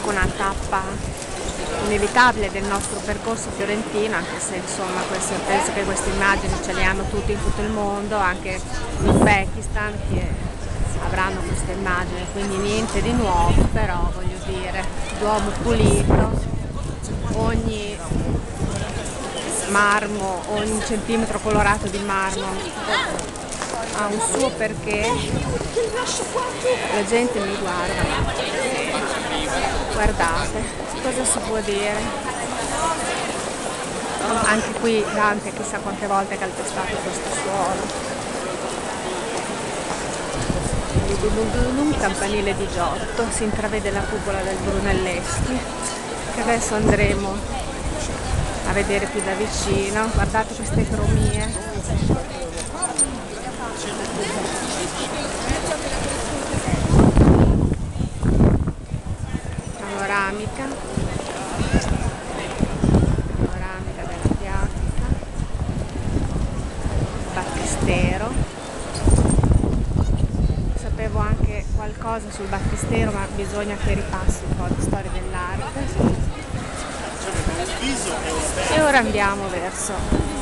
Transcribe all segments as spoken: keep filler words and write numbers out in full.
comunque una tappa inevitabile del nostro percorso fiorentino, anche se insomma queste, penso che queste immagini ce le hanno tutti in tutto il mondo, anche in Uzbekistan che avranno queste immagini, quindi niente di nuovo, però voglio dire, Duomo pulito, ogni marmo, ogni centimetro colorato di marmo ha un suo perché, la gente mi guarda, guardate, cosa si può dire? Anche qui Dante chissà quante volte ha calpestato questo suolo. Un campanile di Giotto, si intravede la cupola del Brunelleschi, che adesso andremo a vedere più da vicino. Guardate queste cromie. Panoramica. Panoramica della piazza. Battistero. Sapevo anche qualcosa sul Battistero, ma bisogna che ripassi un po' di storia dell'arte. E ora andiamo verso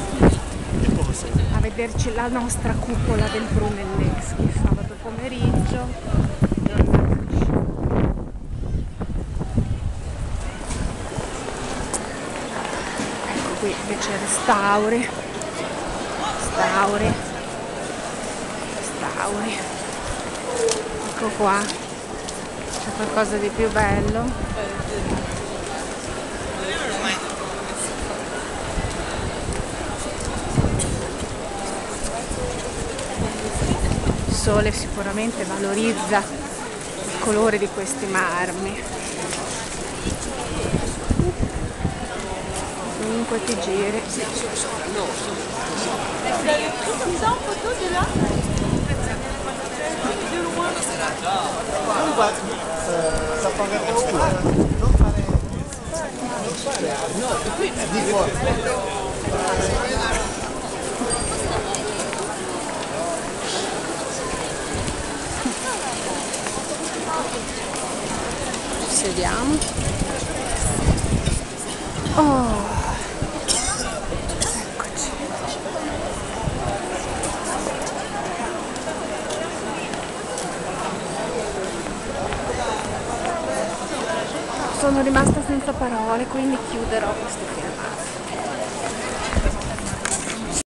a vederci la nostra cupola del Brunelleschi, sabato pomeriggio. Ecco qui invece restauri, restauri, restauri. Ecco qua, c'è qualcosa di più bello. Il sole sicuramente valorizza il colore di questi marmi. Comunque ti giri. Ça paraît paura, non fare non fare no, di fuori. Sediamo. Oh, eccoci. Sono rimasta senza parole, quindi chiuderò questo filmato.